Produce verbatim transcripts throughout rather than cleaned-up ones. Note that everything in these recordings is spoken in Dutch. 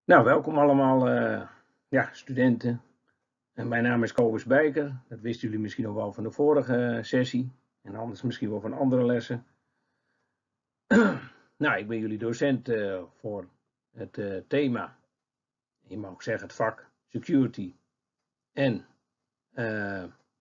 Nou, welkom allemaal, uh, ja, studenten. En mijn naam is Kobus Bijker. Dat wisten jullie misschien nog wel van de vorige sessie. En anders misschien wel van andere lessen. Nou, ik ben jullie docent uh, voor het uh, thema, je mag ook zeggen het vak, security en uh,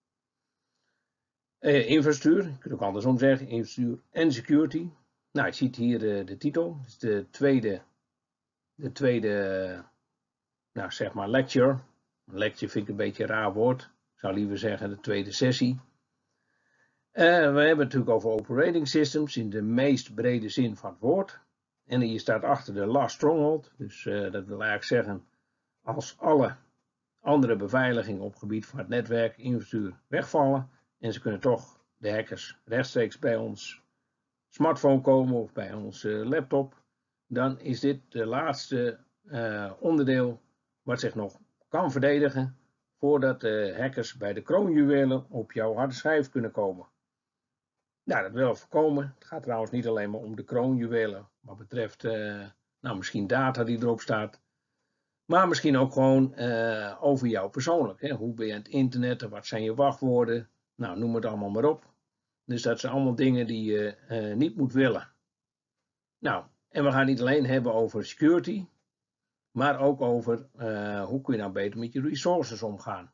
uh, infrastructuur. Je kunt ook andersom zeggen, infrastructuur en security. Nou, je ziet hier uh, de titel. Het is de tweede, de tweede, nou zeg maar lecture. Een lecture vind ik een beetje een raar woord. Ik zou liever zeggen de tweede sessie. Uh, we hebben het natuurlijk over operating systems in de meest brede zin van het woord. En hier staat achter de last stronghold. Dus uh, dat wil eigenlijk zeggen, als alle andere beveiligingen op het gebied van het netwerk, infrastructuur wegvallen. En ze kunnen toch, de hackers, rechtstreeks bij ons smartphone komen of bij onze laptop. Dan is dit de laatste uh, onderdeel wat zich nog kan verdedigen voordat de hackers bij de kroonjuwelen op jouw harde schijf kunnen komen. Nou, dat willen we voorkomen. Het gaat trouwens niet alleen maar om de kroonjuwelen wat betreft uh, nou, misschien data die erop staat, maar misschien ook gewoon uh, over jou persoonlijk. Hè? Hoe ben je aan het internetten? Wat zijn je wachtwoorden? Nou, noem het allemaal maar op. Dus dat zijn allemaal dingen die je uh, niet moet willen. Nou, en we gaan niet alleen hebben over security, maar ook over uh, hoe kun je nou beter met je resources omgaan.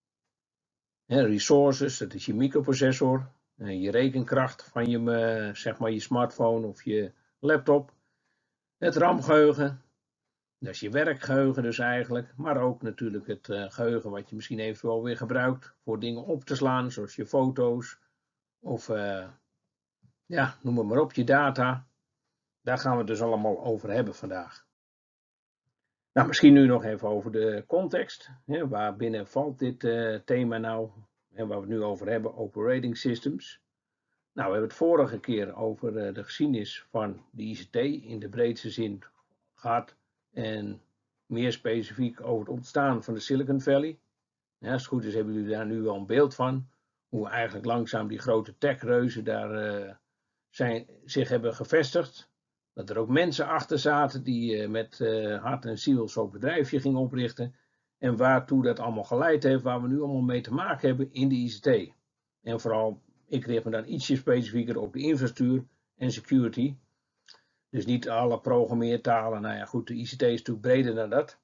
He, resources, dat is je microprocessor, uh, je rekenkracht van je, uh, zeg maar je smartphone of je laptop. Het RAM-geheugen, dat is je werkgeheugen dus eigenlijk, maar ook natuurlijk het uh, geheugen wat je misschien eventueel weer gebruikt voor dingen op te slaan, zoals je foto's of uh, ja, noem het maar op, je data. Daar gaan we het dus allemaal over hebben vandaag. Nou, misschien nu nog even over de context. Hè, waar binnen valt dit uh, thema nou? En waar we het nu over hebben, operating systems. Nou, we hebben het vorige keer over uh, de geschiedenis van de I C T in de breedste zin gehad. En meer specifiek over het ontstaan van de Silicon Valley. Ja, als het goed is hebben jullie daar nu wel een beeld van. Hoe eigenlijk langzaam die grote techreuzen daar uh, zijn, zich hebben gevestigd. Dat er ook mensen achter zaten die uh, met uh, hart en ziel zo'n bedrijfje gingen oprichten. En waartoe dat allemaal geleid heeft, waar we nu allemaal mee te maken hebben in de I C T. En vooral, ik richt me dan ietsje specifieker op de infrastructuur en security. Dus niet alle programmeertalen. Nou ja, goed, de I C T is natuurlijk breder dan dat.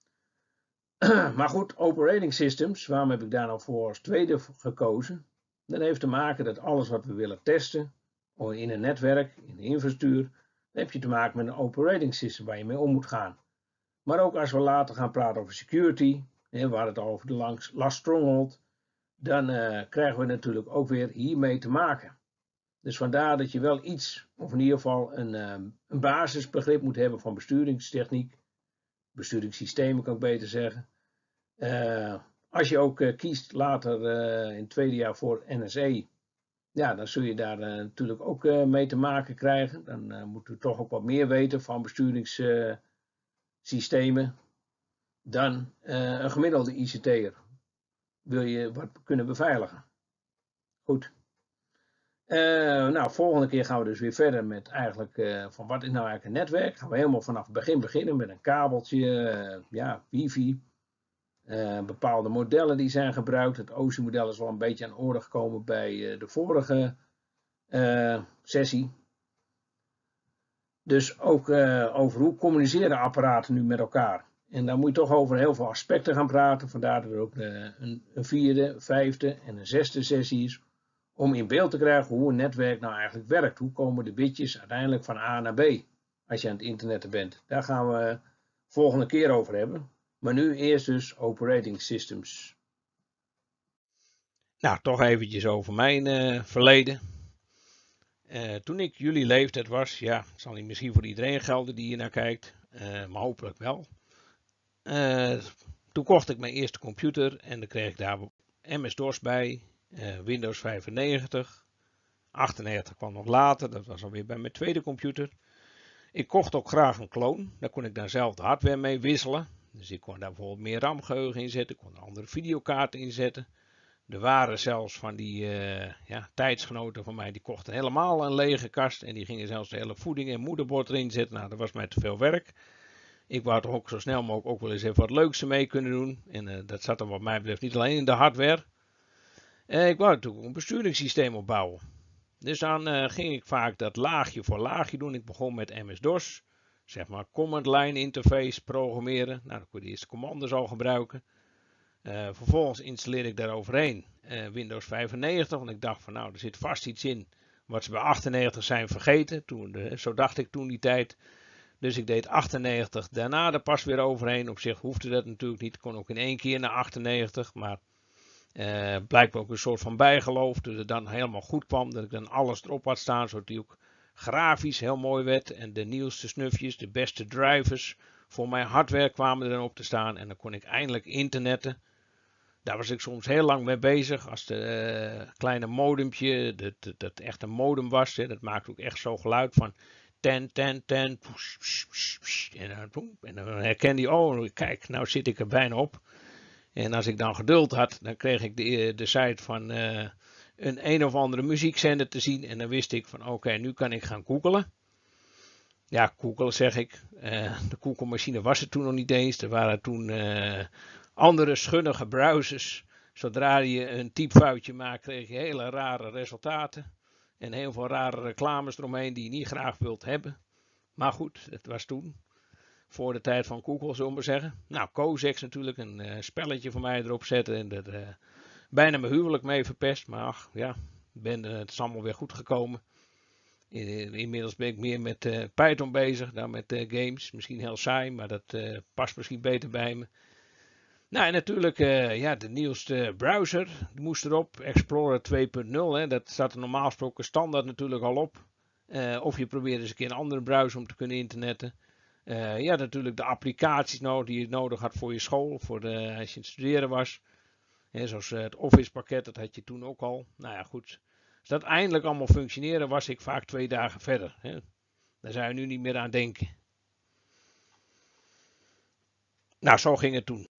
Maar goed, operating systems, waarom heb ik daar nou voor als tweede gekozen? Dat heeft te maken dat alles wat we willen testen, in een netwerk, in de infrastructuur, dan heb je te maken met een operating system waar je mee om moet gaan. Maar ook als we later gaan praten over security, hè, waar het over de last stronghold, dan uh, krijgen we natuurlijk ook weer hiermee te maken. Dus vandaar dat je wel iets, of in ieder geval een, um, een basisbegrip moet hebben van besturingstechniek, besturingssystemen kan ik beter zeggen. Uh, als je ook uh, kiest later uh, in het tweede jaar voor N S E, ja, dan zul je daar uh, natuurlijk ook uh, mee te maken krijgen. Dan uh, moeten we toch ook wat meer weten van besturingssystemen uh, dan uh, een gemiddelde I C T'er. Wil je wat kunnen beveiligen. Goed. Uh, nou, volgende keer gaan we dus weer verder met eigenlijk uh, van wat is nou eigenlijk een netwerk. Gaan we helemaal vanaf het begin beginnen met een kabeltje, uh, ja, wifi. Uh, bepaalde modellen die zijn gebruikt. Het O S I-model is wel een beetje aan orde gekomen bij uh, de vorige uh, sessie. Dus ook uh, over hoe communiceren apparaten nu met elkaar. En daar moet je toch over heel veel aspecten gaan praten. Vandaar dat er ook uh, een, een vierde, vijfde en een zesde sessie is. Om in beeld te krijgen hoe een netwerk nou eigenlijk werkt. Hoe komen de bitjes uiteindelijk van A naar B. Als je aan het internetten bent. Daar gaan we volgende keer over hebben. Maar nu eerst dus operating systems. Nou, toch eventjes over mijn uh, verleden. Uh, toen ik jullie leeftijd was, ja, zal niet misschien voor iedereen gelden die hier naar kijkt, uh, maar hopelijk wel. Uh, toen kocht ik mijn eerste computer en dan kreeg ik daar M S-DOS bij, uh, Windows vijfennegentig. achtennegentig kwam nog later, dat was alweer bij mijn tweede computer. Ik kocht ook graag een kloon, daar kon ik dan zelf de hardware mee wisselen. Dus ik kon daar bijvoorbeeld meer RAM-geheugen in zetten, ik kon er andere videokaarten in zetten. Er waren zelfs van die uh, ja, tijdsgenoten van mij, die kochten helemaal een lege kast. En die gingen zelfs de hele voeding en moederbord erin zetten. Nou, dat was mij te veel werk. Ik wou toch ook zo snel mogelijk ook wel eens even wat leuks ermee kunnen doen. En uh, dat zat dan wat mij betreft niet alleen in de hardware. Uh, ik wou natuurlijk een besturingssysteem opbouwen. Dus dan uh, ging ik vaak dat laagje voor laagje doen. Ik begon met M S-DOS. Zeg maar command line interface programmeren. Nou, dan kon je de eerste commando's al gebruiken. Uh, vervolgens installeerde ik daar overheen uh, Windows vijfennegentig. Want ik dacht van nou, er zit vast iets in wat ze bij achtennegentig zijn vergeten. Toen, uh, zo dacht ik toen die tijd. Dus ik deed achtennegentig, daarna er pas weer overheen. Op zich hoefde dat natuurlijk niet. Ik kon ook in één keer naar achtennegentig. Maar uh, blijkbaar ook een soort van bijgeloof. Dat het dan helemaal goed kwam. Dat ik dan alles erop had staan. Zodat die ook grafisch heel mooi werd. En de nieuwste snufjes, de beste drivers voor mijn hardware kwamen er dan op te staan. En dan kon ik eindelijk internetten. Daar was ik soms heel lang mee bezig. Als de uh, kleine modempje, dat, dat, dat echt een modem was. Hè, dat maakte ook echt zo'n geluid van ten, ten, ten. En dan, en dan herkende hij, oh kijk, nou zit ik er bijna op. En als ik dan geduld had, dan kreeg ik de, de site van uh, een een of andere muziekzender te zien. En dan wist ik van oké, okay, nu kan ik gaan googelen. Ja, googelen zeg ik. Uh, de Google-machine was er toen nog niet eens. Er waren toen uh, andere schunnige browsers. Zodra je een typfoutje maakt, kreeg je hele rare resultaten. En heel veel rare reclames eromheen die je niet graag wilt hebben. Maar goed, het was toen. Voor de tijd van Google, zullen we maar zeggen. Nou, Cozex natuurlijk, een uh, spelletje voor mij erop zetten. En er uh, bijna mijn huwelijk mee verpest. Maar ach, ja, ben, uh, het is allemaal weer goed gekomen. Inmiddels ben ik meer met uh, Python bezig dan met uh, games. Misschien heel saai, maar dat uh, past misschien beter bij me. Nou, en natuurlijk uh, ja, de nieuwste browser. Die moest erop. Explorer twee punt nul. Hè, dat staat er normaal gesproken standaard natuurlijk al op. Uh, of je probeert eens een keer een andere browser om te kunnen internetten. Uh, ja, natuurlijk de applicaties nodig die je nodig had voor je school. Voor de, als je aan het studeren was. Hè, zoals uh, het Office pakket, dat had je toen ook al. Nou ja, goed. Als dat eindelijk allemaal functioneerde, was ik vaak twee dagen verder. Hè. Daar zou je nu niet meer aan denken. Nou, zo ging het toen.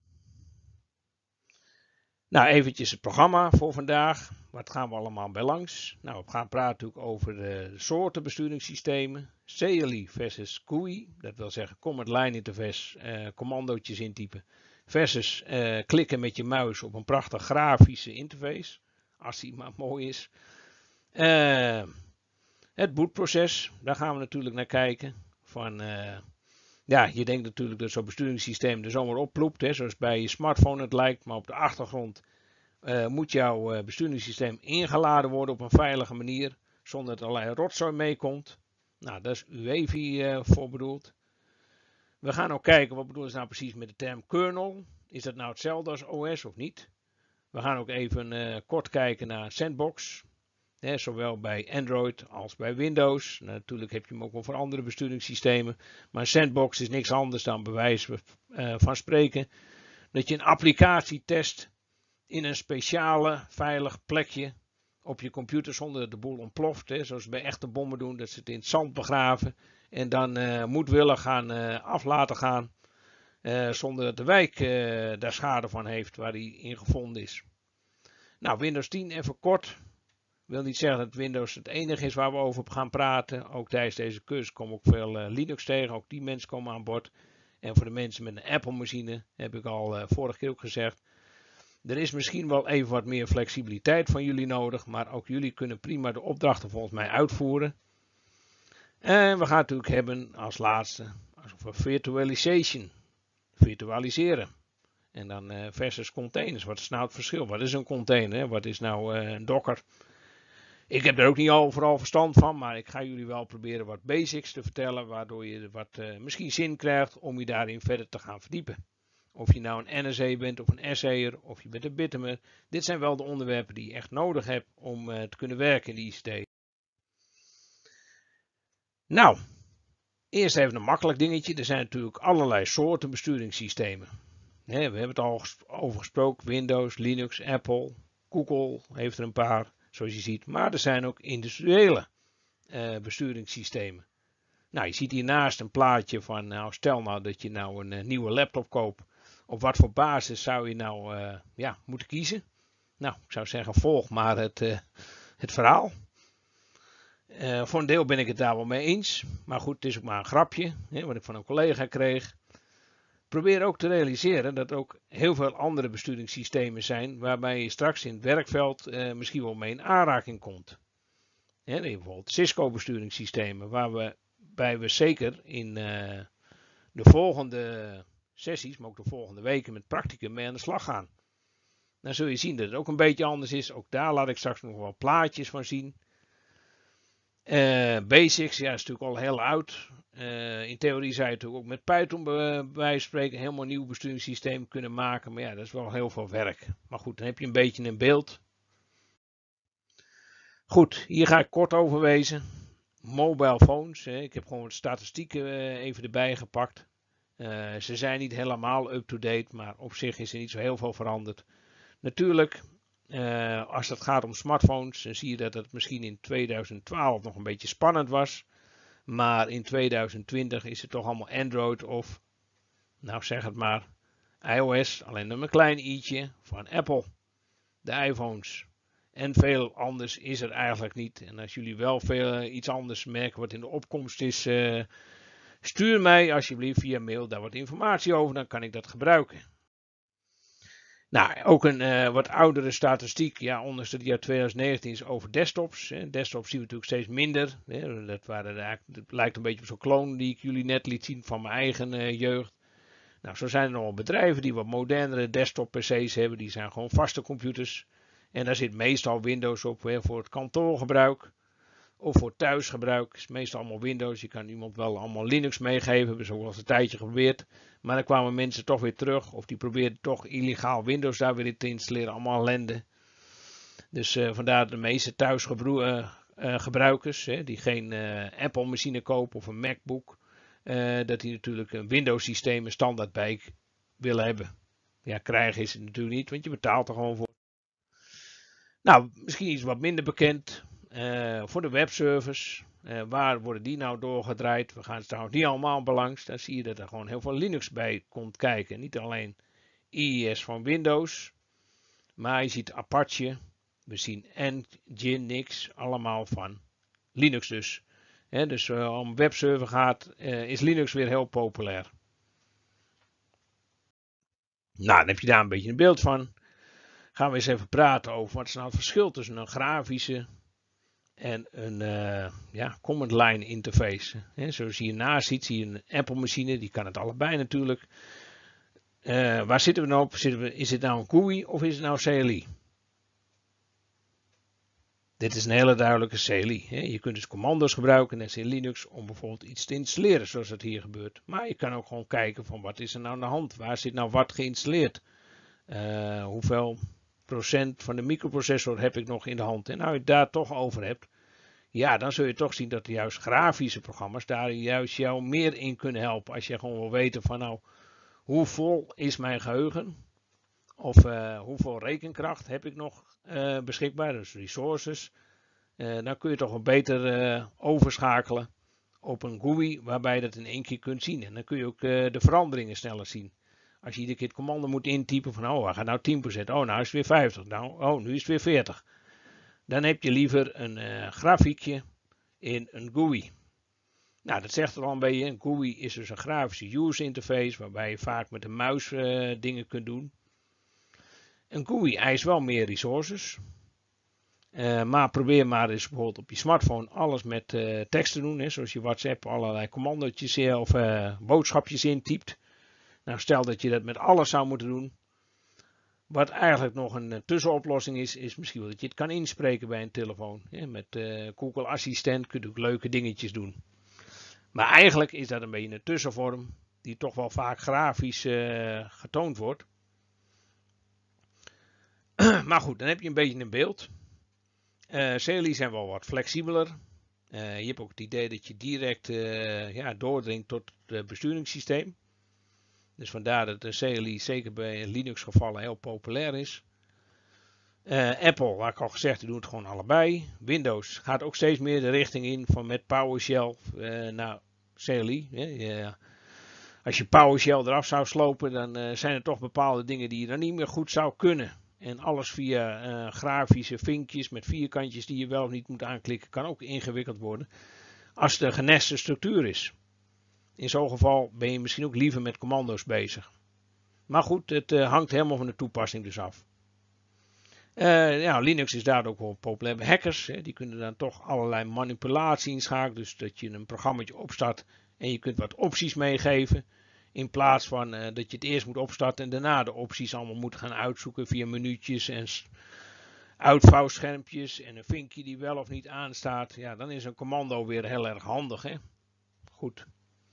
Nou, eventjes het programma voor vandaag. Wat gaan we allemaal bij langs? Nou, we gaan praten natuurlijk over de soorten besturingssystemen. C L I versus C U I. Dat wil zeggen command line interface, eh, commandootjes intypen. Versus eh, klikken met je muis op een prachtig grafische interface. Als die maar mooi is. Uh, het bootproces, daar gaan we natuurlijk naar kijken. Van, uh, ja, je denkt natuurlijk dat zo'n besturingssysteem er zomaar opploept, hè, zoals bij je smartphone het lijkt. Maar op de achtergrond uh, moet jouw uh, besturingssysteem ingeladen worden op een veilige manier. Zonder dat allerlei rotzooi meekomt. Nou, daar is U E F I uh, voor bedoeld. We gaan ook kijken, wat bedoelen ze nou precies met de term kernel? Is dat nou hetzelfde als O S of niet? We gaan ook even uh, kort kijken naar Sandbox. He, zowel bij Android als bij Windows. Nou, natuurlijk heb je hem ook wel voor andere besturingssystemen. Maar Sandbox is niks anders dan bewijs uh, van spreken. Dat je een applicatie test in een speciale veilig plekje op je computer zonder dat de boel ontploft. He, zoals bij echte bommen doen, dat ze het in het zand begraven. En dan uh, moedwillig gaan uh, af laten gaan. Uh, zonder dat de wijk uh, daar schade van heeft waar die in gevonden is. Nou, Windows tien even kort. Wil niet zeggen dat Windows het enige is waar we over gaan praten. Ook tijdens deze cursus komen ook veel uh, Linux tegen. Ook die mensen komen aan bod. En voor de mensen met een Apple machine heb ik al uh, vorige keer ook gezegd. Er is misschien wel even wat meer flexibiliteit van jullie nodig. Maar ook jullie kunnen prima de opdrachten volgens mij uitvoeren. En we gaan het natuurlijk hebben als laatste over virtualization. Virtualiseren. En dan uh, versus containers. Wat is nou het verschil? Wat is een container? Hè? Wat is nou uh, een Docker? Ik heb er ook niet overal verstand van, maar ik ga jullie wel proberen wat basics te vertellen, waardoor je wat uh, misschien zin krijgt om je daarin verder te gaan verdiepen. Of je nou een N S E bent of een S E'er, of je bent een Bittemer. Dit zijn wel de onderwerpen die je echt nodig hebt om uh, te kunnen werken in de I C T. Nou, eerst even een makkelijk dingetje. Er zijn natuurlijk allerlei soorten besturingssystemen. He, we hebben het al over gesproken, Windows, Linux, Apple, Google heeft er een paar. Zoals je ziet, maar er zijn ook industriële uh, besturingssystemen. Nou, je ziet hiernaast een plaatje van, nou, stel nou dat je nou een uh, nieuwe laptop koopt. Op wat voor basis zou je nou uh, ja, moeten kiezen? Nou, ik zou zeggen, volg maar het, uh, het verhaal. Uh, voor een deel ben ik het daar wel mee eens. Maar goed, het is ook maar een grapje, hè, wat ik van een collega kreeg. probeer ook te realiseren dat er ook heel veel andere besturingssystemen zijn waarbij je straks in het werkveld uh, misschien wel mee in aanraking komt. Ja, bijvoorbeeld Cisco besturingssystemen, waarbij we zeker in uh, de volgende sessies, maar ook de volgende weken met practicum mee aan de slag gaan. Dan zul je zien dat het ook een beetje anders is. Ook daar laat ik straks nog wel plaatjes van zien. Uh, basics, ja, is natuurlijk al heel oud. Uh, in theorie zou je natuurlijk ook met Python bij wijze van spreken helemaal een nieuw besturingssysteem kunnen maken. Maar ja, dat is wel heel veel werk. Maar goed, dan heb je een beetje een beeld. Goed, hier ga ik kort over wezen. Mobile phones, hè. Ik heb gewoon wat statistieken uh, even erbij gepakt. Uh, ze zijn niet helemaal up-to-date, maar op zich is er niet zo heel veel veranderd. Natuurlijk, uh, als het gaat om smartphones, dan zie je dat het misschien in tweeduizend twaalf nog een beetje spannend was. Maar in tweeduizend twintig is het toch allemaal Android of, nou zeg het maar, iOS. Alleen nog een klein i'tje van Apple. De iPhones. En veel anders is er eigenlijk niet. En als jullie wel veel uh, iets anders merken wat in de opkomst is, uh, stuur mij alsjeblieft via mail daar wat informatie over. Dan kan ik dat gebruiken. Nou, ook een uh, wat oudere statistiek, ja, ondanks dat het jaar tweeduizend negentien is over desktops. Hè. Desktops zien we natuurlijk steeds minder. Hè. Dat, waren, dat lijkt een beetje op zo'n kloon die ik jullie net liet zien van mijn eigen uh, jeugd. Nou, zo zijn er nog wel bedrijven die wat modernere desktop P C's hebben. Die zijn gewoon vaste computers. En daar zit meestal Windows op, hè, voor het kantoorgebruik. Of voor thuisgebruik is meestal allemaal Windows. Je kan iemand wel allemaal Linux meegeven. Hebben ze ook wel eens een tijdje geprobeerd. Maar dan kwamen mensen toch weer terug. Of die probeerden toch illegaal Windows daar weer in te installeren. Allemaal ellende. Dus uh, vandaar de meeste thuisgebruikers. Uh, uh, die geen uh, Apple machine kopen of een MacBook. Uh, dat die natuurlijk een Windows systeem standaard bij willen hebben. Ja, krijgen is het natuurlijk niet. Want je betaalt er gewoon voor. Nou, misschien iets wat minder bekend. Uh, voor de webservers, uh, waar worden die nou doorgedraaid? We gaan het trouwens niet allemaal belangs. Dan zie je dat er gewoon heel veel Linux bij komt kijken. Niet alleen I I S van Windows, maar je ziet Apache, we zien Nginx, allemaal van Linux dus. He, dus uh, om webserver gaat, uh, is Linux weer heel populair. Nou, dan heb je daar een beetje een beeld van. Gaan we eens even praten over wat is nou het verschil tussen een grafische en een uh, ja, command line interface. He, zoals je hiernaast ziet, zie je een Apple machine, die kan het allebei natuurlijk. Uh, waar zitten we nou op? Zitten we, is het nou een G U I of is het nou C L I? Dit is een hele duidelijke C L I. He. Je kunt dus commando's gebruiken, net als in Linux, om bijvoorbeeld iets te installeren zoals dat hier gebeurt. Maar je kan ook gewoon kijken van wat is er nou aan de hand? Waar zit nou wat geïnstalleerd? Uh, hoeveel procent van de microprocessor heb ik nog in de hand? En nou je het daar toch over hebt, ja, dan zul je toch zien dat juist grafische programma's daar juist jou meer in kunnen helpen. Als je gewoon wil weten van nou, hoe vol is mijn geheugen? Of uh, hoeveel rekenkracht heb ik nog uh, beschikbaar? Dus resources. Uh, dan kun je toch wel beter uh, overschakelen op een G U I waarbij je dat in één keer kunt zien. En dan kun je ook uh, de veranderingen sneller zien. Als je iedere keer het commando moet intypen van oh, hij gaat nou tien procent. Oh, nou is het weer vijftig. Nou, oh, nu is het weer veertig. Dan heb je liever een uh, grafiekje in een G U I. Nou, dat zegt er al een beetje. Een G U I is dus een grafische user interface waarbij je vaak met de muis uh, dingen kunt doen. Een G U I eist wel meer resources. Uh, maar probeer maar eens bijvoorbeeld op je smartphone alles met uh, tekst te doen. Hè, zoals je WhatsApp allerlei commandootjes of uh, boodschapjes intypt. Nou, stel dat je dat met alles zou moeten doen. Wat eigenlijk nog een uh, tussenoplossing is, is misschien wel dat je het kan inspreken bij een telefoon. Ja, met uh, Google Assistent kun je ook leuke dingetjes doen. Maar eigenlijk is dat een beetje een tussenvorm die toch wel vaak grafisch uh, getoond wordt. Maar goed, dan heb je een beetje een beeld. Uh, C L I zijn wel wat flexibeler. Uh, je hebt ook het idee dat je direct uh, ja, doordringt tot het besturingssysteem. Dus vandaar dat de C L I zeker bij Linux gevallen heel populair is. Uh, Apple, waar ik al gezegd, die doet het gewoon allebei. Windows gaat ook steeds meer de richting in van met PowerShell uh, naar C L I. Yeah. Als je PowerShell eraf zou slopen, dan uh, zijn er toch bepaalde dingen die je dan niet meer goed zou kunnen. En alles via uh, grafische vinkjes met vierkantjes die je wel of niet moet aanklikken, kan ook ingewikkeld worden. Als het een geneste structuur is. In zo'n geval ben je misschien ook liever met commando's bezig. Maar goed, het uh, hangt helemaal van de toepassing dus af. Uh, ja, Linux is daar ook wel populair bij hackers. Hè. Die kunnen dan toch allerlei manipulatie inschakelen. Dus dat je een programmaatje opstart en je kunt wat opties meegeven. In plaats van uh, dat je het eerst moet opstarten en daarna de opties allemaal moet gaan uitzoeken via menu'tjes en uitvouwschermpjes en een vinkje die wel of niet aanstaat. Ja, dan is een commando weer heel erg handig. Hè. Goed.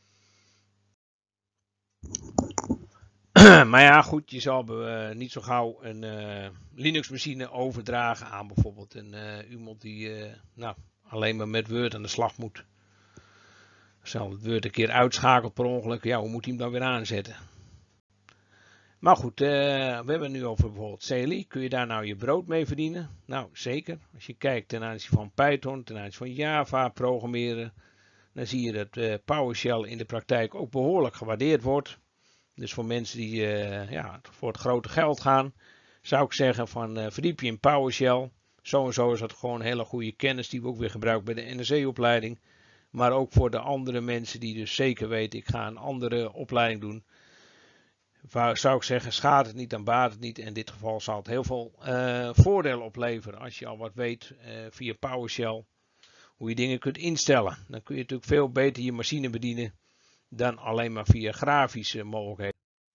Maar ja, goed, je zal uh, niet zo gauw een uh, Linux-machine overdragen aan bijvoorbeeld een, uh, iemand die uh, nou, alleen maar met Word aan de slag moet. Stel het Word een keer uitschakelt per ongeluk, ja, hoe moet hij hem dan weer aanzetten? Maar goed, uh, we hebben het nu over bijvoorbeeld C L I. Kun je daar nou je brood mee verdienen? Nou, zeker. Als je kijkt ten aanzien van Python, ten aanzien van Java programmeren, dan zie je dat uh, PowerShell in de praktijk ook behoorlijk gewaardeerd wordt. Dus voor mensen die uh, ja, voor het grote geld gaan, zou ik zeggen van uh, verdiep je in PowerShell. Zo en zo is dat gewoon hele goede kennis die we ook weer gebruiken bij de N R C-opleiding. Maar ook voor de andere mensen die dus zeker weten, ik ga een andere opleiding doen. Waar, zou ik zeggen, schaadt het niet, dan baat het niet. In dit geval zal het heel veel uh, voordelen opleveren als je al wat weet uh, via PowerShell. Hoe je dingen kunt instellen. Dan kun je natuurlijk veel beter je machine bedienen dan alleen maar via grafische mogelijkheden.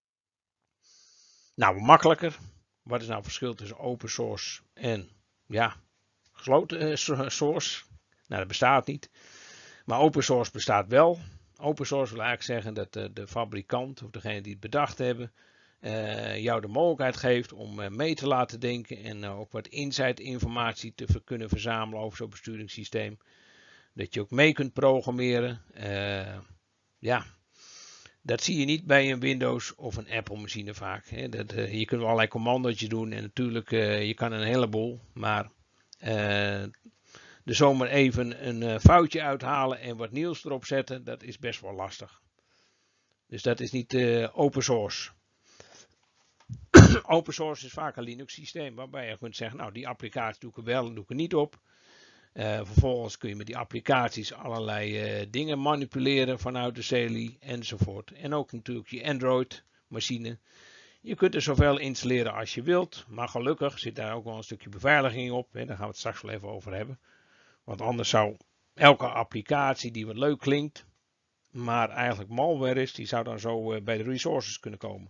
Nou, makkelijker. Wat is nou het verschil tussen open source en ja, gesloten source? Nou, dat bestaat niet. Maar open source bestaat wel. Open source wil eigenlijk zeggen dat de, de fabrikant of degene die het bedacht hebben uh, jou de mogelijkheid geeft om uh, mee te laten denken en uh, ook wat insight informatie te ver, kunnen verzamelen over zo'n besturingssysteem. Dat je ook mee kunt programmeren. Uh, ja, dat zie je niet bij een Windows of een Apple machine vaak. Hè. Dat, uh, je kunt allerlei commando's doen en natuurlijk uh, je kan een heleboel, maar uh, er zomaar even een uh, foutje uithalen en wat nieuws erop zetten, dat is best wel lastig. Dus dat is niet uh, open source. Open source is vaak een Linux systeem waarbij je kunt zeggen, nou die applicatie doe ik er wel en doe ik er niet op. Uh, vervolgens kun je met die applicaties allerlei uh, dingen manipuleren vanuit de C L I enzovoort. En ook natuurlijk je Android machine. Je kunt er zoveel installeren als je wilt, maar gelukkig zit daar ook wel een stukje beveiliging op. Hè, daar gaan we het straks wel even over hebben. Want anders zou elke applicatie die wat leuk klinkt, maar eigenlijk malware is, die zou dan zo uh, bij de resources kunnen komen.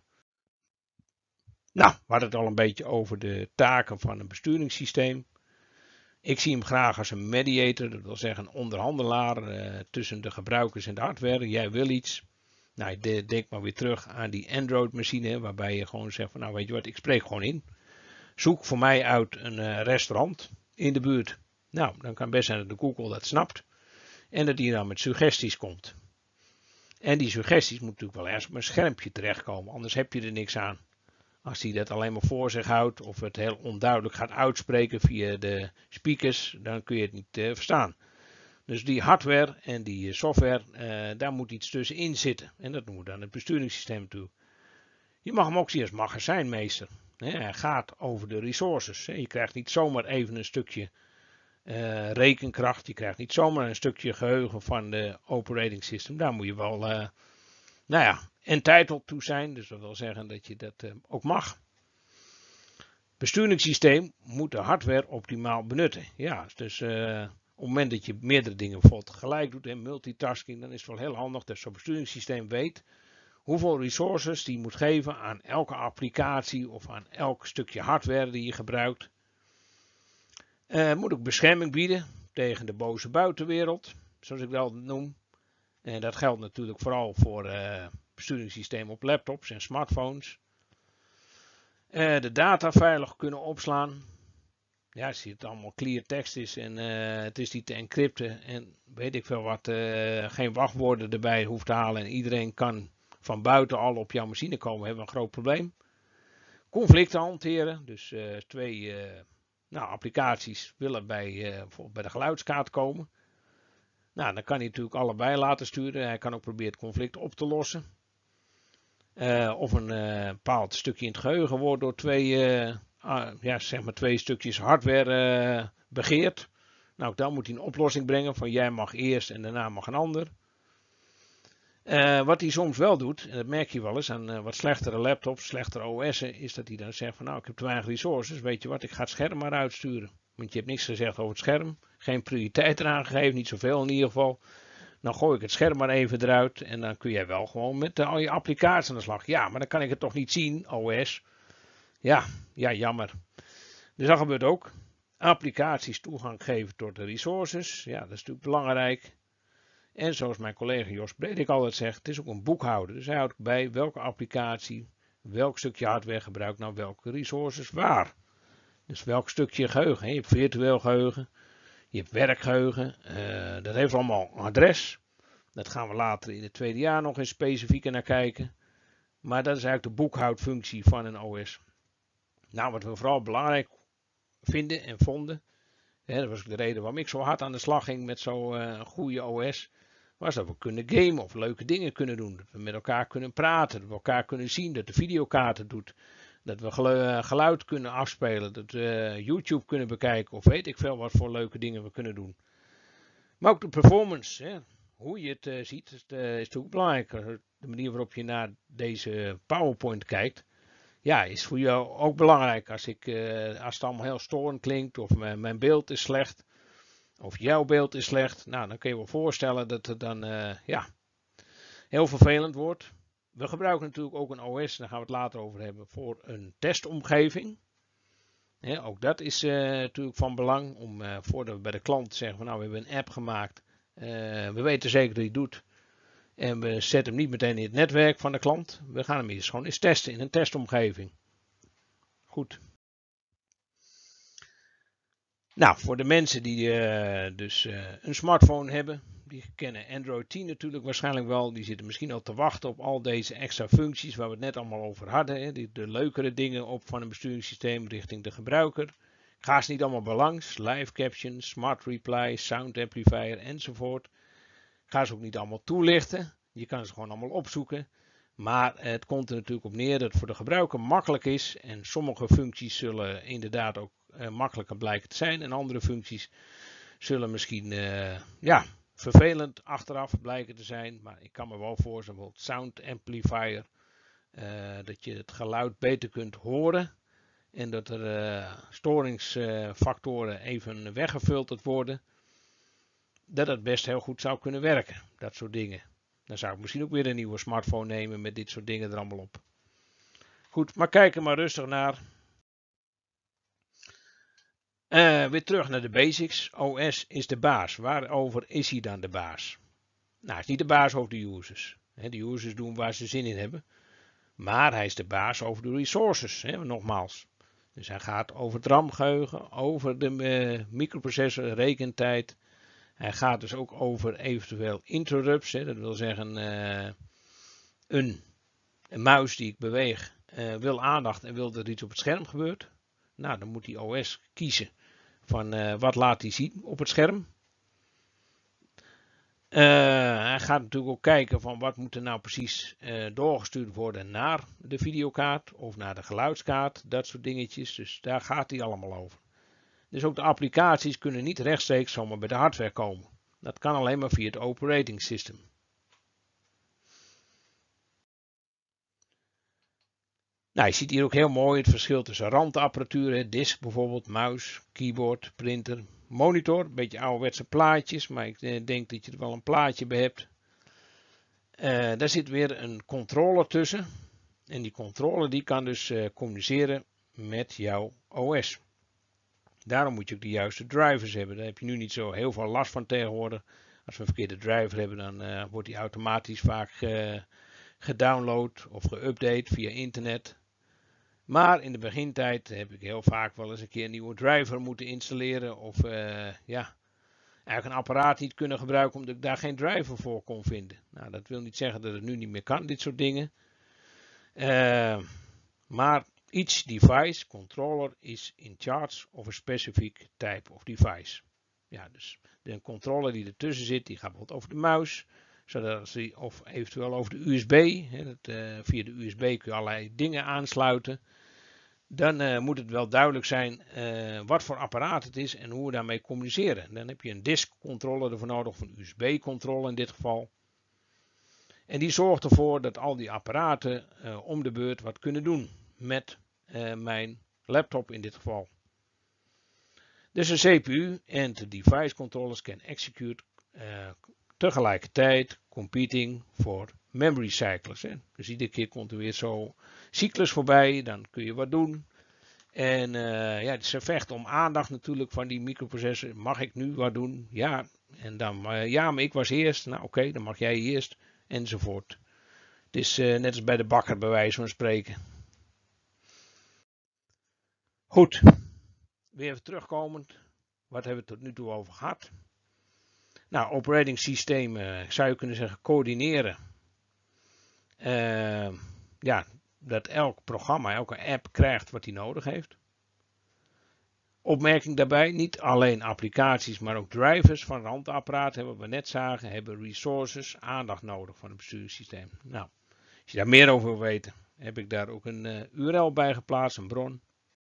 Nou, we hadden het al een beetje over de taken van een besturingssysteem. Ik zie hem graag als een mediator, dat wil zeggen een onderhandelaar uh, tussen de gebruikers en de hardware. Jij wil iets. Nou, denk maar weer terug aan die Android machine, waarbij je gewoon zegt van nou weet je wat, ik spreek gewoon in. Zoek voor mij uit een uh, restaurant in de buurt. Nou, dan kan best zijn dat de Google dat snapt. En dat die dan met suggesties komt. En die suggesties moeten natuurlijk wel ergens op een schermpje terechtkomen, anders heb je er niks aan. Als hij dat alleen maar voor zich houdt of het heel onduidelijk gaat uitspreken via de speakers, dan kun je het niet uh, verstaan. Dus die hardware en die software, uh, daar moet iets tussenin zitten. En dat noemen we dan het besturingssysteem toe. Je mag hem ook zien als magazijnmeester. Hij gaat over de resources. Je krijgt niet zomaar even een stukje uh, rekenkracht. Je krijgt niet zomaar een stukje geheugen van de operating system. Daar moet je wel, uh, nou ja, entitled toe zijn. Dus dat wil zeggen dat je dat uh, ook mag. Besturingssysteem moet de hardware optimaal benutten. Ja, dus uh, op het moment dat je meerdere dingen bijvoorbeeld tegelijk doet en multitasking, dan is het wel heel handig dat zo'n besturingssysteem weet hoeveel resources die moet geven aan elke applicatie of aan elk stukje hardware die je gebruikt. Uh, moet ook bescherming bieden tegen de boze buitenwereld, zoals ik dat noem. En dat geldt natuurlijk vooral voor uh, besturingssystemen op laptops en smartphones. Uh, de data veilig kunnen opslaan. Ja, als het allemaal clear tekst is en uh, het is niet te encrypten en weet ik veel wat, uh, geen wachtwoorden erbij hoeft te halen en iedereen kan van buiten al op jouw machine komen, hebben we een groot probleem. Conflicten hanteren, dus uh, twee uh, nou, applicaties willen bij, uh, bijvoorbeeld bij de geluidskaart komen. Nou, dan kan hij natuurlijk allebei laten sturen. Hij kan ook proberen het conflict op te lossen. Uh, of een uh, bepaald stukje in het geheugen wordt door twee, uh, uh, ja, zeg maar twee stukjes hardware uh, begeerd. Nou, dan moet hij een oplossing brengen van jij mag eerst en daarna mag een ander. Uh, wat hij soms wel doet, en dat merk je wel eens aan uh, wat slechtere laptops, slechtere O S'en, is dat hij dan zegt van nou ik heb te weinig resources, weet je wat, ik ga het scherm maar uitsturen. Want je hebt niks gezegd over het scherm, geen prioriteit eraan gegeven, niet zoveel in ieder geval. Dan gooi ik het scherm maar even eruit en dan kun jij wel gewoon met uh, al je applicaties aan de slag. Ja, maar dan kan ik het toch niet zien, O S. Ja, ja, jammer. Dus dat gebeurt ook. Applicaties toegang geven tot de resources, ja dat is natuurlijk belangrijk. En zoals mijn collega Jos Bredik altijd zegt, het is ook een boekhouder. Dus hij houdt bij welke applicatie, welk stukje hardware gebruikt nou welke resources waar. Dus welk stukje geheugen. Je hebt virtueel geheugen, je hebt werkgeheugen. Uh, dat heeft allemaal een adres. Dat gaan we later in het tweede jaar nog eens specifieker naar kijken. Maar dat is eigenlijk de boekhoudfunctie van een O S. Nou, wat we vooral belangrijk vinden en vonden, hè, dat was de reden waarom ik zo hard aan de slag ging met zo'n uh, goede O S, was dat we kunnen gamen of leuke dingen kunnen doen. Dat we met elkaar kunnen praten, dat we elkaar kunnen zien, dat de videokaart het doet. Dat we geluid kunnen afspelen, dat we YouTube kunnen bekijken of weet ik veel wat voor leuke dingen we kunnen doen. Maar ook de performance, hè. Hoe je het uh, ziet, is, uh, is natuurlijk belangrijk. De manier waarop je naar deze PowerPoint kijkt, ja, is voor jou ook belangrijk. Als, ik, uh, als het allemaal heel storend klinkt of mijn, mijn beeld is slecht, of jouw beeld is slecht, nou dan kun je wel voorstellen dat het dan uh, ja, heel vervelend wordt. We gebruiken natuurlijk ook een O S, daar gaan we het later over hebben, voor een testomgeving. He, ook dat is uh, natuurlijk van belang, om uh, voordat we bij de klant zeggen, van, nou we hebben een app gemaakt, uh, we weten zeker dat hij het doet. En we zetten hem niet meteen in het netwerk van de klant, we gaan hem eerst gewoon eens testen in een testomgeving. Goed. Nou, voor de mensen die uh, dus uh, een smartphone hebben, die kennen Android tien natuurlijk waarschijnlijk wel. Die zitten misschien al te wachten op al deze extra functies waar we het net allemaal over hadden. Hè. De, de leukere dingen op van een besturingssysteem richting de gebruiker. Ik ga ze niet allemaal belangs. Live caption, smart reply, sound amplifier enzovoort. Ik ga ze ook niet allemaal toelichten. Je kan ze gewoon allemaal opzoeken. Maar het komt er natuurlijk op neer dat het voor de gebruiker makkelijk is. En sommige functies zullen inderdaad ook uh, makkelijker blijken te zijn. En andere functies zullen misschien uh, ja, vervelend achteraf blijken te zijn. Maar ik kan me wel voorstellen, bijvoorbeeld sound amplifier. Uh, dat je het geluid beter kunt horen. En dat er uh, storingsfactoren even weggefilterd worden. Dat het best heel goed zou kunnen werken. Dat soort dingen. Dan zou ik misschien ook weer een nieuwe smartphone nemen met dit soort dingen er allemaal op. Goed, maar kijk er maar rustig naar. Uh, weer terug naar de basics. O S is de baas. Waarover is hij dan de baas? Nou, hij is niet de baas over de users. De users doen waar ze zin in hebben. Maar hij is de baas over de resources. Hè, nogmaals. Dus hij gaat over het RAM-geheugen, over de uh, microprocessor, rekentijd. Hij gaat dus ook over eventueel interrupts. Hè, dat wil zeggen uh, een, een muis die ik beweeg uh, wil aandacht en wil dat er iets op het scherm gebeurt. Nou, dan moet die O S kiezen van uh, wat laat hij zien op het scherm. Uh, hij gaat natuurlijk ook kijken van wat moet er nou precies uh, doorgestuurd worden naar de videokaart of naar de geluidskaart. Dat soort dingetjes. Dus daar gaat hij allemaal over. Dus ook de applicaties kunnen niet rechtstreeks zomaar bij de hardware komen. Dat kan alleen maar via het operating system. Nou, je ziet hier ook heel mooi het verschil tussen randapparatuur, disk bijvoorbeeld, muis, keyboard, printer, monitor. Een beetje ouderwetse plaatjes, maar ik denk dat je er wel een plaatje bij hebt. Uh, daar zit weer een controller tussen. En die controller die kan dus uh, communiceren met jouw O S. Daarom moet je ook de juiste drivers hebben. Daar heb je nu niet zo heel veel last van tegenwoordig. Als we een verkeerde driver hebben, dan uh, wordt die automatisch vaak uh, gedownload of geüpdate via internet. Maar in de begintijd heb ik heel vaak wel eens een keer een nieuwe driver moeten installeren. Of uh, ja, eigenlijk een apparaat niet kunnen gebruiken omdat ik daar geen driver voor kon vinden. Nou, dat wil niet zeggen dat het nu niet meer kan, dit soort dingen. Uh, maar each device controller is in charge of a specific type of device. Ja, dus de controller die ertussen zit, die gaat bijvoorbeeld over de muis. Zodat ze, of eventueel over de U S B. Hè, dat, uh, via de U S B kun je allerlei dingen aansluiten. Dan uh, moet het wel duidelijk zijn uh, wat voor apparaat het is en hoe we daarmee communiceren. Dan heb je een disk controller ervoor nodig, of een U S B controller in dit geval. En die zorgt ervoor dat al die apparaten uh, om de beurt wat kunnen doen met uh, mijn laptop in dit geval. Dus een C P U en de device controllers can execute uh, tegelijkertijd competing voor memory cycles. Hè. Dus iedere keer komt er weer zo'n cyclus voorbij, dan kun je wat doen. En uh, ja, ze vechten om aandacht natuurlijk van die microprocessor. Mag ik nu wat doen? Ja. En dan, uh, ja, maar ik was eerst. Nou oké, okay, dan mag jij eerst. Enzovoort. Het is uh, net als bij de bakker bij wijze van spreken. Goed. Weer even terugkomend. Wat hebben we tot nu toe over gehad? Nou, operating systemen zou je kunnen zeggen coördineren. Uh, ja, dat elk programma, elke app krijgt wat hij nodig heeft. Opmerking daarbij, niet alleen applicaties, maar ook drivers van randapparaten, wat we net zagen, hebben resources, aandacht nodig van het besturingssysteem. Nou, als je daar meer over wil weten, heb ik daar ook een uh, U R L bij geplaatst, een bron.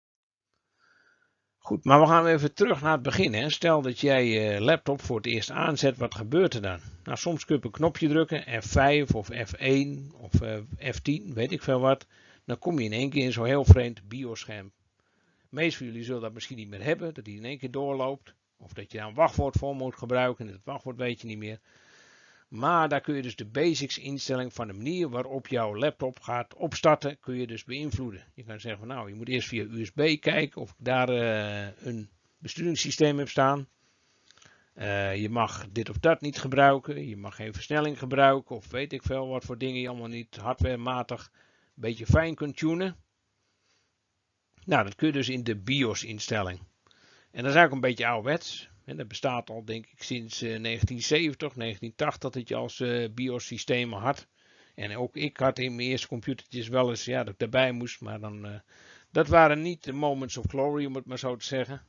Goed, maar we gaan even terug naar het begin. Hè. Stel dat jij je laptop voor het eerst aanzet, wat gebeurt er dan? Nou, soms kun je op een knopje drukken, F vijf of F één of uh, F tien, weet ik veel wat. Dan kom je in één keer in zo'n heel vreemd BIOS-scherm. De meeste van jullie zullen dat misschien niet meer hebben, dat die in één keer doorloopt. Of dat je daar een wachtwoord voor moet gebruiken en het wachtwoord weet je niet meer. Maar daar kun je dus de basics instelling van de manier waarop jouw laptop gaat opstarten, kun je dus beïnvloeden. Je kan zeggen van nou, je moet eerst via U S B kijken of ik daar uh, een besturingssysteem heb staan. Uh, je mag dit of dat niet gebruiken, je mag geen versnelling gebruiken of weet ik veel wat voor dingen je allemaal niet hardwarematig een beetje fijn kunt tunen. Nou, dat kun je dus in de BIOS instelling. En dat is eigenlijk een beetje ouderwets. En dat bestaat al denk ik sinds uh, negentien zeventig, negentien tachtig dat je als uh, BIOS systemen had. En ook ik had in mijn eerste computertjes wel eens ja, dat ik daarbij moest. Maar dan, uh, dat waren niet de moments of glory om het maar zo te zeggen.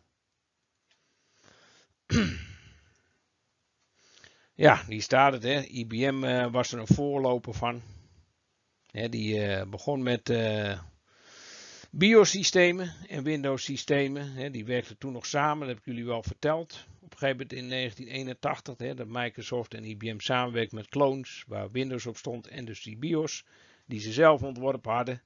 Ja, die staat het. Hè. I B M uh, was er een voorloper van. Hè, die uh, begon met... Uh, BIOS-systemen en Windows-systemen, hè, die werkten toen nog samen, dat heb ik jullie wel verteld. Op een gegeven moment in negentien eenentachtig, hè, dat Microsoft en I B M samenwerkten met clones, waar Windows op stond en dus die BIOS, die ze zelf ontworpen hadden.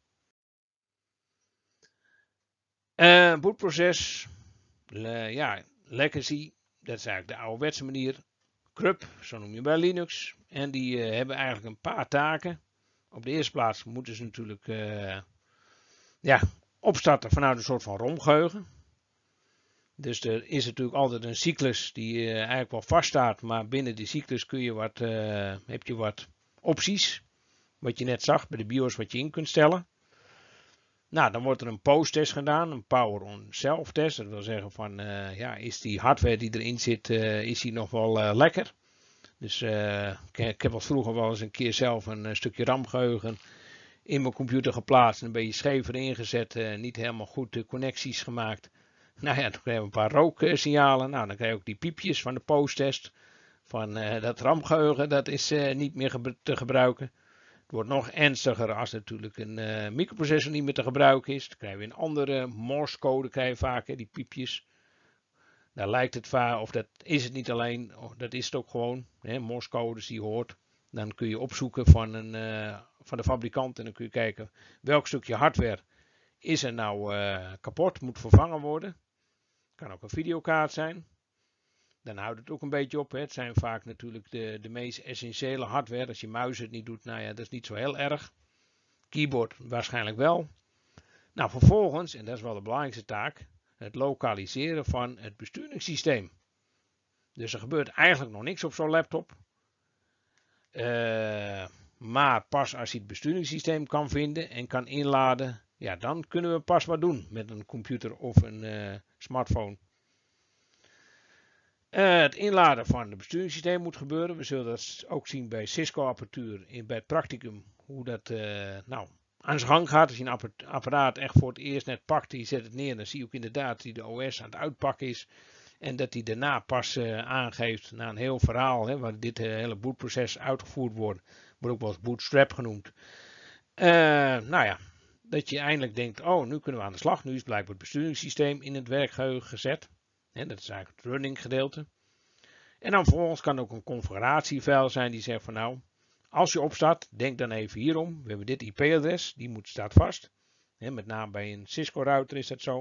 Uh, bootproces, uh, ja, legacy, dat is eigenlijk de ouderwetse manier. C R U B, zo noem je bij Linux. En die uh, hebben eigenlijk een paar taken. Op de eerste plaats moeten ze natuurlijk... Uh, Ja, opstarten vanuit een soort van romgeheugen. Dus er is natuurlijk altijd een cyclus die uh, eigenlijk wel vaststaat, maar binnen die cyclus kun je wat, uh, heb je wat opties. Wat je net zag bij de BIOS wat je in kunt stellen. Nou, dan wordt er een post-test gedaan, een power-on-self test. Dat wil zeggen van, uh, ja, is die hardware die erin zit, uh, is die nog wel uh, lekker? Dus uh, ik, ik heb al vroeger wel eens een keer zelf een, een stukje RAM-geheugen in mijn computer geplaatst en een beetje schever ingezet, uh, niet helemaal goed de connecties gemaakt. Nou ja, toen kregen we een paar rooksignalen. Nou, dan krijg je ook die piepjes van de post-test. Van uh, dat RAM-geheugen, dat is uh, niet meer ge te gebruiken. Het wordt nog ernstiger als natuurlijk een uh, microprocessor niet meer te gebruiken is. Dan krijgen we een andere Morse-code, krijg je vaak, hè, die piepjes. Daar lijkt het vaak, of dat is het niet alleen, oh, dat is het ook gewoon. Morse-codes die je hoort. Dan kun je opzoeken van, een, uh, van de fabrikant en dan kun je kijken welk stukje hardware is er nou uh, kapot, moet vervangen worden. Kan ook een videokaart zijn. Dan houdt het ook een beetje op. Hè. Het zijn vaak natuurlijk de, de meest essentiële hardware. Als je muis het niet doet, nou ja, dat is niet zo heel erg. Keyboard waarschijnlijk wel. Nou, vervolgens, en dat is wel de belangrijkste taak, het lokaliseren van het besturingssysteem. Dus er gebeurt eigenlijk nog niks op zo'n laptop. Uh, maar pas als je het besturingssysteem kan vinden en kan inladen, ja, dan kunnen we pas wat doen met een computer of een uh, smartphone. Uh, het inladen van het besturingssysteem moet gebeuren. We zullen dat ook zien bij Cisco apparatuur, in, bij het practicum, hoe dat uh, nou, aan zijn gang gaat. Als je een apparaat echt voor het eerst net pakt, je zet het neer, dan zie je ook inderdaad dat de O S aan het uitpakken is. En dat hij daarna pas uh, aangeeft, na een heel verhaal, hè, waar dit uh, hele bootproces uitgevoerd wordt, wordt ook wel eens bootstrap genoemd. Uh, nou ja, dat je eindelijk denkt, oh, nu kunnen we aan de slag. Nu is blijkbaar het besturingssysteem in het werkgeheugen gezet. Hè, dat is eigenlijk het running gedeelte. En dan vervolgens kan ook een configuratievel zijn die zegt van nou, Als je opstart, denk dan even hierom. We hebben dit I P-adres, die moet, staat vast. He, met name bij een Cisco router is dat zo.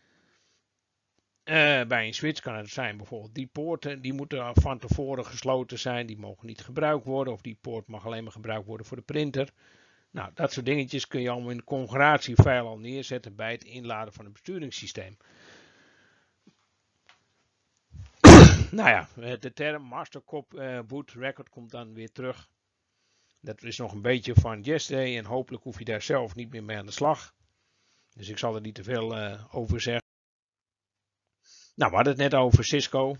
Uh, bij een switch kan het zijn bijvoorbeeld die poorten, die moeten van tevoren gesloten zijn. Die mogen niet gebruikt worden of die poort mag alleen maar gebruikt worden voor de printer. Nou, dat soort dingetjes kun je allemaal in de configuratiefile al neerzetten bij het inladen van het besturingssysteem. Nou ja, de term master uh, boot record komt dan weer terug. Dat is nog een beetje van yesterday en hopelijk hoef je daar zelf niet meer mee aan de slag. Dus ik zal er niet te veel uh, over zeggen. Nou, we hadden het net over Cisco.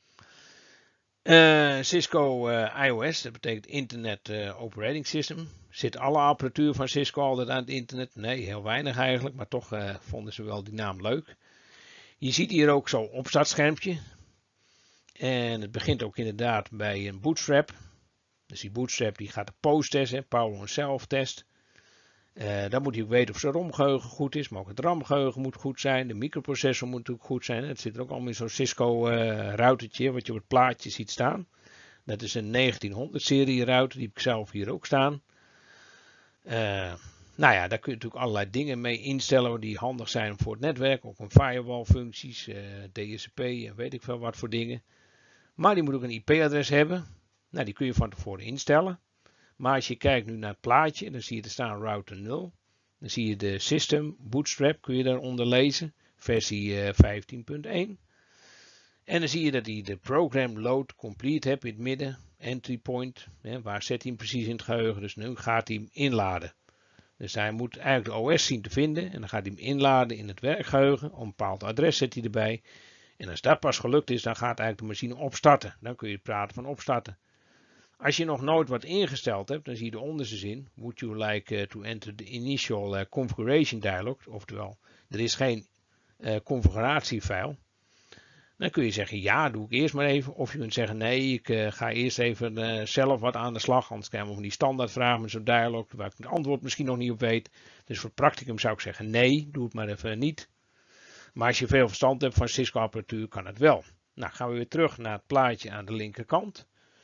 Uh, Cisco uh, iOS, dat betekent Internet uh, Operating System. Zit alle apparatuur van Cisco altijd aan het internet? Nee, heel weinig eigenlijk, maar toch uh, vonden ze wel die naam leuk. Je ziet hier ook zo'n opstartschermpje. En het begint ook inderdaad bij een bootstrap. Dus die bootstrap die gaat de post testen, power on self test. Uh, dan moet hij ook weten of zijn romgeheugen goed is, maar ook het RAM-geheugen moet goed zijn. De microprocessor moet natuurlijk goed zijn. Het zit er ook allemaal in zo'n Cisco uh, routertje wat je op het plaatje ziet staan. Dat is een negentienhonderd serie router, die heb ik zelf hier ook staan. Uh, nou ja, daar kun je natuurlijk allerlei dingen mee instellen die handig zijn voor het netwerk. Ook een firewall functies, uh, D S C P en weet ik veel wat voor dingen. Maar die moet ook een I P-adres hebben. Nou, die kun je van tevoren instellen. Maar als je kijkt nu naar het plaatje, dan zie je er staan router nul. Dan zie je de system bootstrap, kun je daaronder lezen, versie uh, vijftien punt één. En dan zie je dat hij de program load complete hebt in het midden, entry point, hè, waar zet hij hem precies in het geheugen. Dus nu gaat hij hem inladen. Dus hij moet eigenlijk de O S zien te vinden en dan gaat hij hem inladen in het werkgeheugen. Een bepaald adres zet hij erbij. En als dat pas gelukt is, dan gaat eigenlijk de machine opstarten. Dan kun je praten van opstarten. Als je nog nooit wat ingesteld hebt, dan zie je de onderste zin. Would you like uh, to enter the initial uh, configuration dialog? Oftewel, er is geen uh, configuratiefile. Dan kun je zeggen, ja, doe ik eerst maar even. Of je kunt zeggen, nee, ik uh, ga eerst even uh, zelf wat aan de slag. Anders krijgen we van die standaardvragen met zo'n dialog, waar ik het antwoord misschien nog niet op weet. Dus voor het practicum zou ik zeggen, nee, doe het maar even niet. Maar als je veel verstand hebt van Cisco apparatuur, kan het wel. Nou, gaan we weer terug naar het plaatje aan de linkerkant.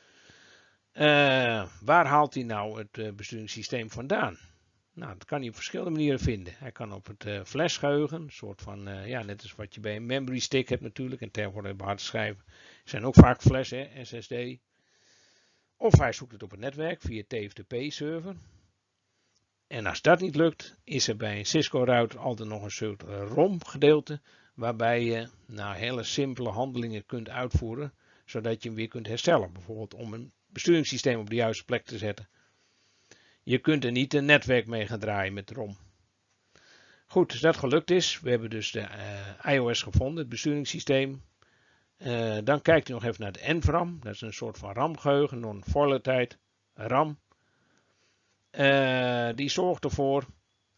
Uh, waar haalt hij nou het uh, besturingssysteem vandaan? Nou, dat kan hij op verschillende manieren vinden. Hij kan op het uh, flashgeheugen, een soort van, uh, ja, net als wat je bij een memory stick hebt natuurlijk, en tegenwoordig bij harde schijven zijn ook vaak flash, hè, S S D. Of hij zoekt het op het netwerk via T F T P server. En als dat niet lukt, is er bij een Cisco router altijd nog een soort uh, ROM gedeelte, waarbij je nou, hele simpele handelingen kunt uitvoeren, zodat je hem weer kunt herstellen. Bijvoorbeeld om een besturingssysteem op de juiste plek te zetten. Je kunt er niet een netwerk mee gaan draaien met ROM. Goed, als dat gelukt is, we hebben dus de uh, iOS gevonden, het besturingssysteem. Uh, dan kijkt u nog even naar de N V RAM, dat is een soort van RAM-geheugen, non-volatile RAM. Uh, die zorgt ervoor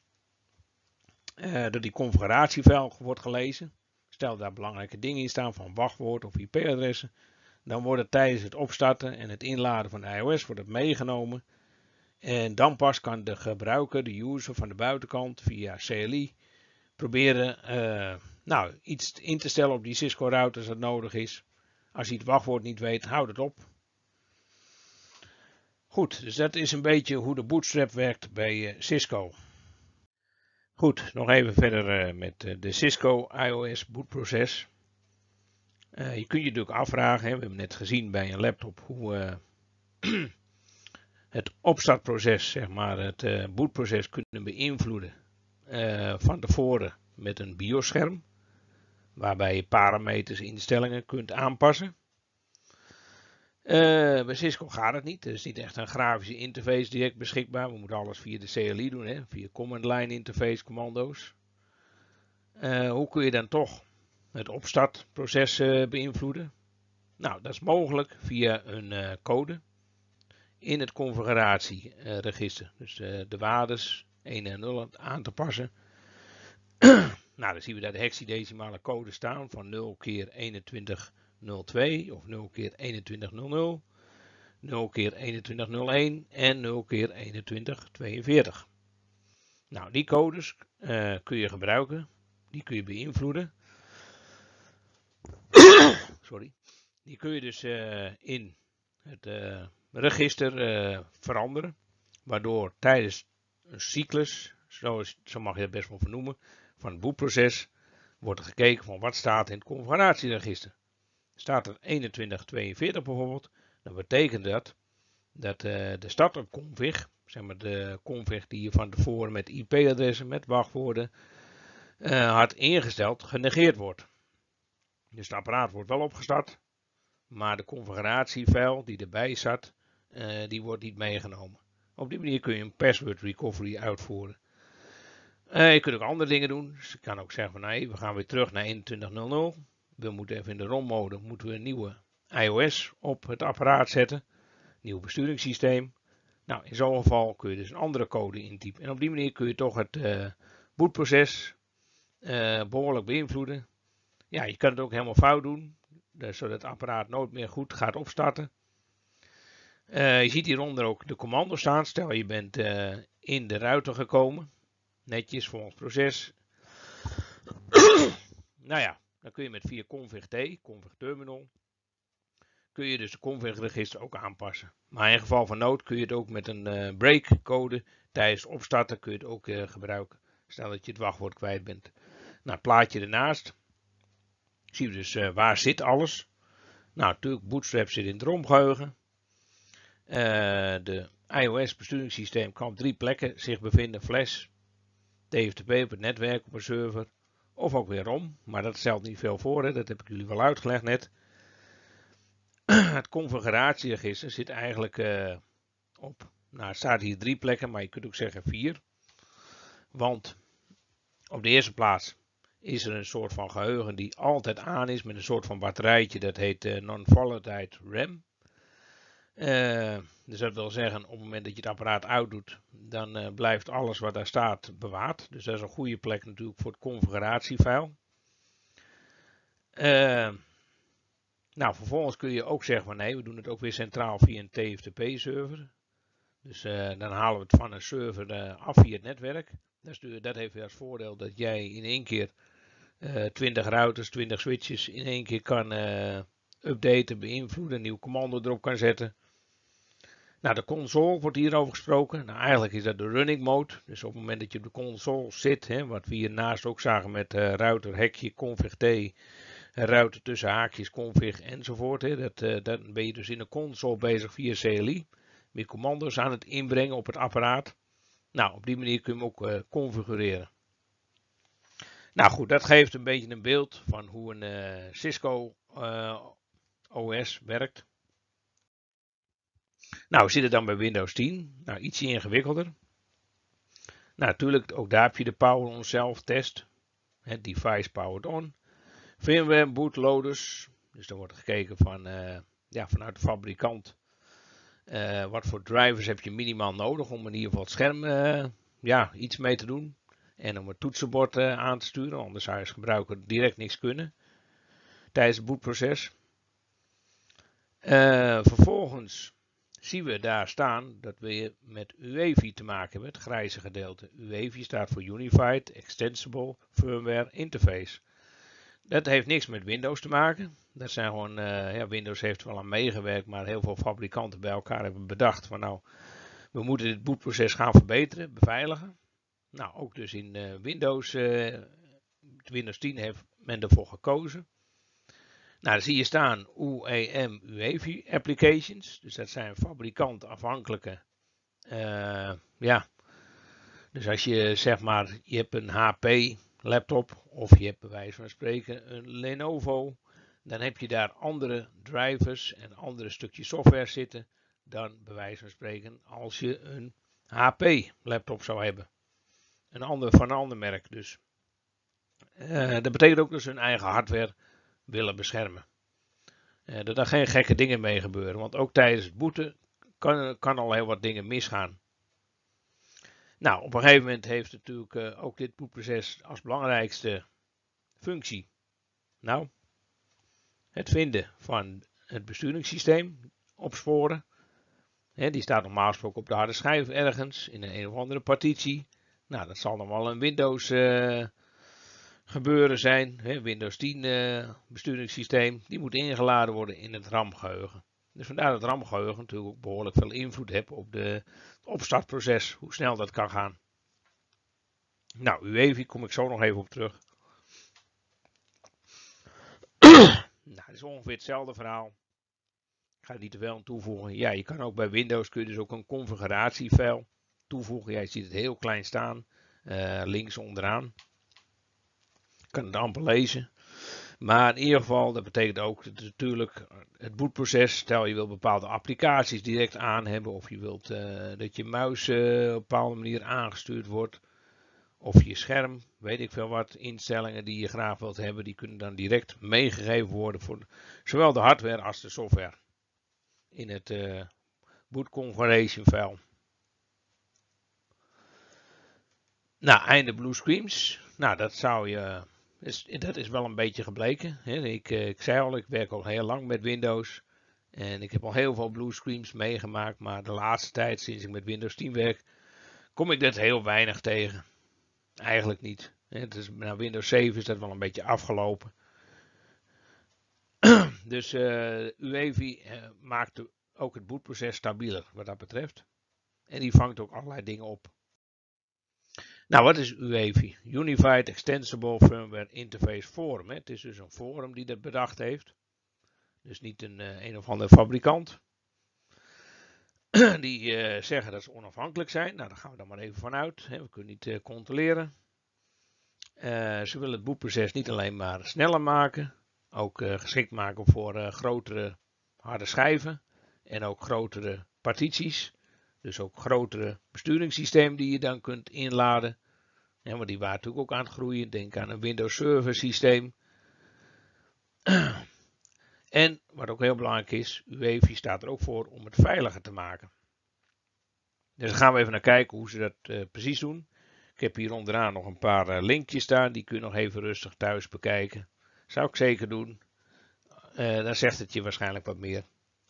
uh, dat die configuratiefile wordt gelezen. Stel daar belangrijke dingen in staan van wachtwoord of I P-adressen. Dan wordt het tijdens het opstarten en het inladen van de iOS wordt het meegenomen. En dan pas kan de gebruiker, de user van de buitenkant via C L I proberen uh, nou, iets in te stellen op die Cisco router als dat nodig is. Als hij het wachtwoord niet weet, houd het op. Goed, dus dat is een beetje hoe de bootstrap werkt bij uh, Cisco. Goed, nog even verder uh, met uh, de Cisco iOS bootproces. Uh, je kunt je natuurlijk afvragen, hè, we hebben net gezien bij een laptop hoe uh, het opstartproces, zeg maar, het uh, bootproces kunnen beïnvloeden uh, van tevoren met een BIOS-scherm, waarbij je parameters, instellingen kunt aanpassen. Uh, bij Cisco gaat het niet, er is niet echt een grafische interface direct beschikbaar, we moeten alles via de C L I doen, hè, via command line interface commando's. Uh, hoe kun je dan toch het opstartproces uh, beïnvloeden? Nou, dat is mogelijk via een uh, code in het configuratieregister. Dus uh, de waardes een en nul aan te passen. Nou, dan zien we daar de hexadecimale code staan van nul keer eenentwintig nul twee of nul keer eenentwintig nul nul, nul keer eenentwintig nul een en nul keer eenentwintig tweeënveertig. Nou, die codes uh, kun je gebruiken. Die kun je beïnvloeden. Sorry. Die kun je dus uh, in het uh, register uh, veranderen. Waardoor tijdens een cyclus, zo, is, zo mag je het best wel vernoemen, van het bootproces wordt er gekeken van wat staat in het configuratieregister. Staat er eenentwintig tweeënveertig bijvoorbeeld, dan betekent dat dat uh, de startup config, zeg maar de config die je van tevoren met I P-adressen, met wachtwoorden uh, had ingesteld, genegeerd wordt. Dus het apparaat wordt wel opgestart, maar de configuratiefile die erbij zat, uh, die wordt niet meegenomen. Op die manier kun je een password recovery uitvoeren. Uh, je kunt ook andere dingen doen. Dus je kan ook zeggen van nee, we gaan weer terug naar eenentwintig nul nul. We moeten even in de ROM-mode moeten we een nieuwe iOS op het apparaat zetten. Nieuw besturingssysteem. Nou, in zo'n geval kun je dus een andere code intypen. En op die manier kun je toch het uh, bootproces uh, behoorlijk beïnvloeden. Ja, je kan het ook helemaal fout doen. Dus zodat het apparaat nooit meer goed gaat opstarten. Uh, je ziet hieronder ook de commando's staan. Stel je bent uh, in de ruiter gekomen. Netjes volgens proces. Nou ja, dan kun je met via config T, config terminal, kun je dus de config register ook aanpassen. Maar in geval van nood kun je het ook met een uh, break code tijdens opstarten kun je het ook uh, gebruiken. Stel dat je het wachtwoord kwijt bent. Nou, het plaatje ernaast. Zien we dus uh, waar zit alles. Nou, natuurlijk Bootstrap zit in het ROM-geheugen. Uh, de iOS besturingssysteem kan op drie plekken zich bevinden. Flash, T F T P op het netwerk, op een server. Of ook weer ROM, maar dat stelt niet veel voor, hè? Dat heb ik jullie wel uitgelegd net. Het configuratieregister zit eigenlijk uh, op, nou het staat hier drie plekken, maar je kunt ook zeggen vier. Want op de eerste plaats is er een soort van geheugen die altijd aan is met een soort van batterijtje, dat heet uh, non-volatile RAM. Uh, dus dat wil zeggen, op het moment dat je het apparaat uitdoet, dan uh, blijft alles wat daar staat bewaard. Dus dat is een goede plek natuurlijk voor het configuratiefile. Uh, nou, vervolgens kun je ook zeggen van nee, we doen het ook weer centraal via een T F T P-server. Dus uh, dan halen we het van een server uh, af via het netwerk. Dat, is, dat heeft weer als voordeel dat jij in één keer uh, twintig routers, twintig switches in één keer kan uh, updaten, beïnvloeden, een nieuw commando erop kan zetten. Nou, de console wordt hierover gesproken. Nou, eigenlijk is dat de running mode. Dus op het moment dat je op de console zit, hè, wat we hiernaast ook zagen met uh, router, hekje, config T, router tussen haakjes, config enzovoort. Hè, dat, uh, dan ben je dus in de console bezig via C L I. Met commando's aan het inbrengen op het apparaat. Nou, op die manier kun je hem ook uh, configureren. Nou goed, dat geeft een beetje een beeld van hoe een uh, Cisco uh, O S werkt. Nou, we zitten dan bij Windows tien. Nou, ietsje ingewikkelder. Nou, natuurlijk, ook daar heb je de Power On Self test. Het device powered on. Firmware bootloaders. Dus dan wordt gekeken van, uh, ja, vanuit de fabrikant. Uh, wat voor drivers heb je minimaal nodig om in ieder geval het scherm uh, ja, iets mee te doen. En om het toetsenbord uh, aan te sturen. Anders zou je als gebruiker direct niks kunnen. Tijdens het bootproces. Uh, vervolgens zien we daar staan dat we met U E F I te maken hebben, het grijze gedeelte. U E F I staat voor Unified Extensible Firmware Interface. Dat heeft niks met Windows te maken. Dat zijn gewoon, uh, ja, Windows heeft wel aan meegewerkt, maar heel veel fabrikanten bij elkaar hebben bedacht van nou, we moeten dit bootproces gaan verbeteren, beveiligen. Nou, ook dus in uh, Windows, uh, Windows tien heeft men ervoor gekozen. Nou, dan zie je staan U E M U E F I applications. Dus dat zijn fabrikantafhankelijke. Uh, ja. Dus als je zeg maar, je hebt een H P laptop of je hebt bij wijze van spreken een Lenovo. Dan heb je daar andere drivers en andere stukjes software zitten dan bij wijze van spreken als je een H P laptop zou hebben. Een ander, van een ander merk dus. Uh, dat betekent ook dat ze hun eigen hardware willen beschermen. Uh, dat er geen gekke dingen mee gebeuren. Want ook tijdens het boeten kan, kan al heel wat dingen misgaan. Nou, op een gegeven moment heeft natuurlijk uh, ook dit boetproces als belangrijkste functie. Nou, het vinden van het besturingssysteem opsporen. He, die staat normaal gesproken op de harde schijf ergens in een, een of andere partitie. Nou, dat zal dan wel een Windows uh, gebeuren zijn. He, Windows tien uh, besturingssysteem. Die moet ingeladen worden in het RAM-geheugen. Dus vandaar dat RAM-geheugen natuurlijk ook behoorlijk veel invloed heeft op de, het opstartproces, hoe snel dat kan gaan. Nou, U E F I kom ik zo nog even op terug. Nou, het is ongeveer hetzelfde verhaal. Ik ga er niet te veel aan toevoegen. Ja, je kan ook bij Windows kun je dus ook een configuratiefile toevoegen. Ja, je ziet het heel klein staan, uh, links onderaan. Je kan het amper lezen. Maar in ieder geval, dat betekent ook dat natuurlijk het bootproces. Stel je wil bepaalde applicaties direct aan hebben. Of je wilt uh, dat je muis uh, op een bepaalde manier aangestuurd wordt. Of je scherm, weet ik veel wat, instellingen die je graag wilt hebben. Die kunnen dan direct meegegeven worden voor zowel de hardware als de software. In het uh, boot configuration file. Nou, einde blue screens. Nou, dat zou je... Is, dat is wel een beetje gebleken. Hè. Ik, ik zei al, ik werk al heel lang met Windows. En ik heb al heel veel bluescreens meegemaakt. Maar de laatste tijd, sinds ik met Windows tien werk, kom ik dat heel weinig tegen. Eigenlijk niet. Het is, nou, Windows zeven is dat wel een beetje afgelopen. Dus uh, U E F I uh, maakt ook het bootproces stabieler wat dat betreft. En die vangt ook allerlei dingen op. Nou, wat is U E F I? Unified Extensible Firmware Interface Forum. Hè? Het is dus een forum die dat bedacht heeft. Dus niet een, uh, een of andere fabrikant. Die uh, zeggen dat ze onafhankelijk zijn. Nou, daar gaan we dan maar even vanuit. Hè? We kunnen niet uh, controleren. Uh, ze willen het bootproces niet alleen maar sneller maken. Ook uh, geschikt maken voor uh, grotere harde schijven. En ook grotere partities. Dus ook grotere besturingssysteem die je dan kunt inladen. Ja, maar die waren natuurlijk ook aan het groeien. Denk aan een Windows Server systeem. En wat ook heel belangrijk is, U E F I staat er ook voor om het veiliger te maken. Dus dan gaan we even naar kijken hoe ze dat uh, precies doen. Ik heb hier onderaan nog een paar uh, linkjes staan. Die kun je nog even rustig thuis bekijken. Zou ik zeker doen. Uh, dan zegt het je waarschijnlijk wat meer.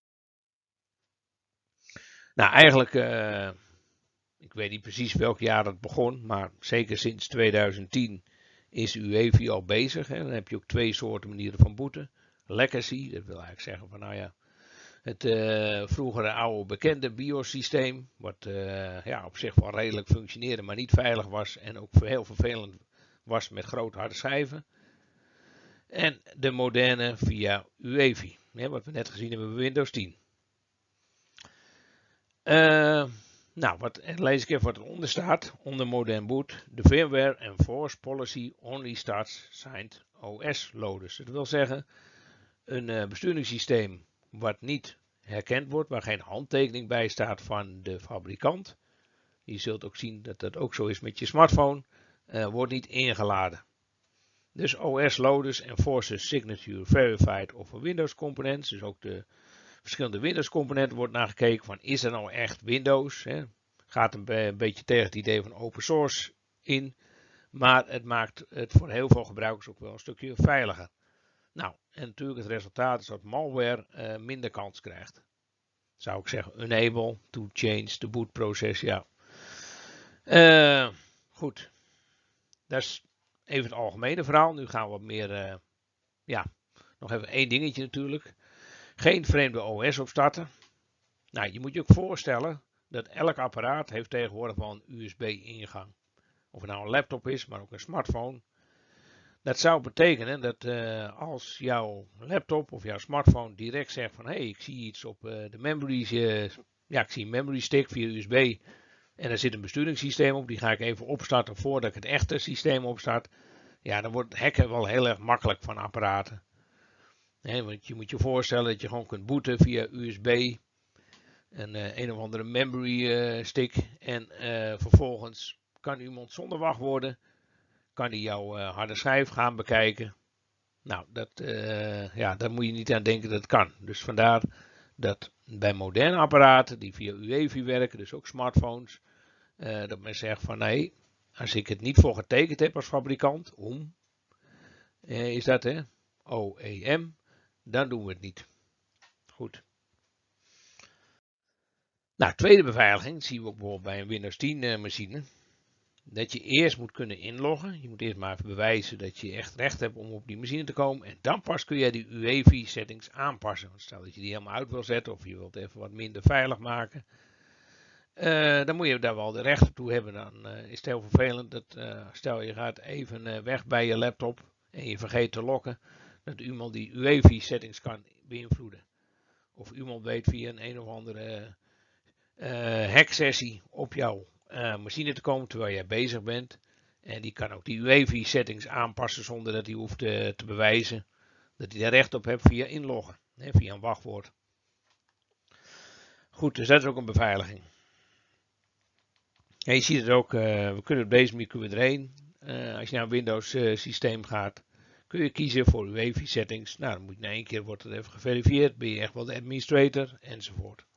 Nou, eigenlijk... Uh, Ik weet niet precies welk jaar dat begon, maar zeker sinds tweeduizend tien is U E F I al bezig. Hè. Dan heb je ook twee soorten manieren van booten. Legacy, dat wil eigenlijk zeggen van nou ja, het uh, vroegere oude bekende BIOS systeem, wat uh, ja, op zich wel redelijk functioneerde, maar niet veilig was en ook heel vervelend was met grote harde schijven. En de moderne via U E F I, hè, wat we net gezien hebben bij Windows tien. Uh, Nou, wat, lees ik even wat eronder staat. Onder Modern Boot. The firmware enforce policy only starts signed O S loaders. Dat wil zeggen, een uh, besturingssysteem wat niet herkend wordt, waar geen handtekening bij staat van de fabrikant. Je zult ook zien dat dat ook zo is met je smartphone. Uh, wordt niet ingeladen. Dus O S loaders enforces signature verified over Windows components. Dus ook de verschillende Windows componenten wordt naar gekeken van is er nou echt Windows? Hè? Gaat een, be een beetje tegen het idee van open source in. Maar het maakt het voor heel veel gebruikers ook wel een stukje veiliger. Nou, en natuurlijk het resultaat is dat malware uh, minder kans krijgt. Zou ik zeggen, enable to change the boot process. Ja. Uh, goed. Dat is even het algemene verhaal. Nu gaan we wat meer, uh, ja, nog even één dingetje natuurlijk. Geen vreemde O S opstarten. Nou, je moet je ook voorstellen dat elk apparaat heeft tegenwoordig wel een U S B-ingang. Of het nou een laptop is, maar ook een smartphone. Dat zou betekenen dat uh, als jouw laptop of jouw smartphone direct zegt van hé, hey, ik zie iets op uh, de memory, uh, ja, ik zie een memory stick via U S B en er zit een besturingssysteem op, die ga ik even opstarten voordat ik het echte systeem opstart. Ja, dan wordt hacken wel heel erg makkelijk van apparaten. He, want je moet je voorstellen dat je gewoon kunt booten via U S B. Een, uh, een of andere memory uh, stick. En uh, vervolgens kan iemand zonder wachtwoorden. Kan die jouw uh, harde schijf gaan bekijken. Nou, dat, uh, ja, daar moet je niet aan denken dat het kan. Dus vandaar dat bij moderne apparaten die via U E F I werken. Dus ook smartphones. Uh, dat men zegt van nee. Als ik het niet voor getekend heb als fabrikant. Om. Uh, is dat hè. O E M. Dan doen we het niet. Goed. Nou, tweede beveiliging zien we ook bijvoorbeeld bij een Windows tien uh, machine. dat je eerst moet kunnen inloggen. Je moet eerst maar even bewijzen dat je echt recht hebt om op die machine te komen. En dan pas kun je die U E F I settings aanpassen. Want stel dat je die helemaal uit wil zetten of je wilt even wat minder veilig maken. Uh, dan moet je daar wel de rechten toe hebben. Dan uh, is het heel vervelend dat uh, stel je gaat even uh, weg bij je laptop en je vergeet te loggen. Dat iemand die U E F I settings kan beïnvloeden. Of iemand weet via een een of andere uh, hacksessie op jouw uh, machine te komen terwijl jij bezig bent. En die kan ook die U E F I settings aanpassen zonder dat hij hoeft uh, te bewijzen dat hij daar recht op hebt via inloggen. Hè, via een wachtwoord. Goed, dus dat is ook een beveiliging. En je ziet het ook, uh, we kunnen op deze manier kunnen we erheen. Uh, als je naar een Windows uh, systeem gaat, kun je kiezen voor U E F I settings. Nou, dan moet je na één keer wordt het even geverifieerd. Ben je echt wel de administrator enzovoort.